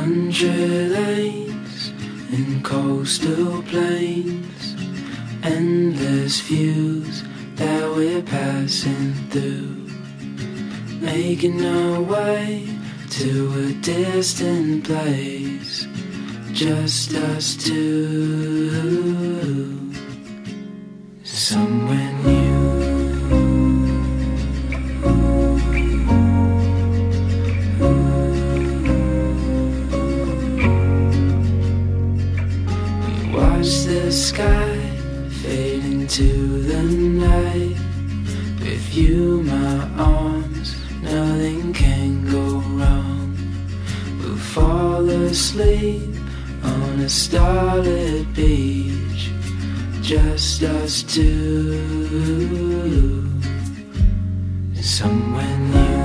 country lanes and coastal plains, endless views that we're passing through, making our way to a distant place, just us two, somewhere new. Watch the sky fade into the night. With you, my arms, nothing can go wrong. We'll fall asleep on a starlit beach, just us two, somewhere new.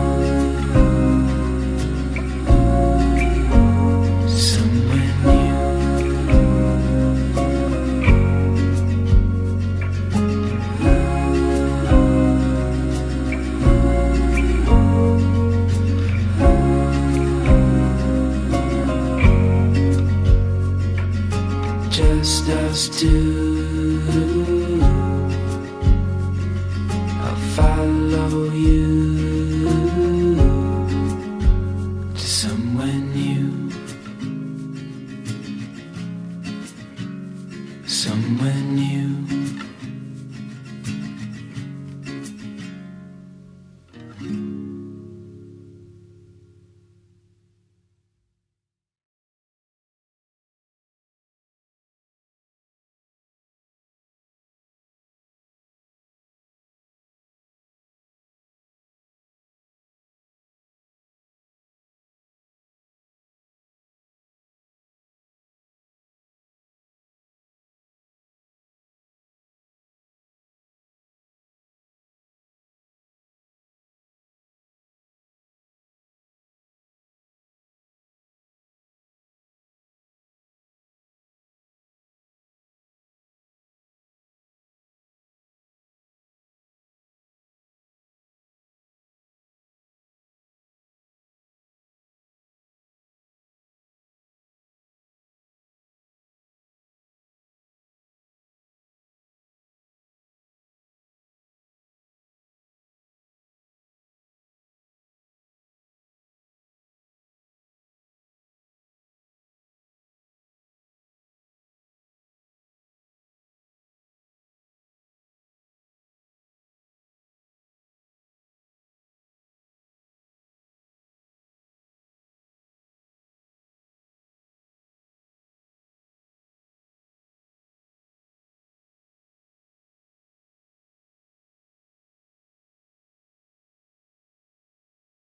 Just us two, I'll follow you to somewhere new, somewhere new.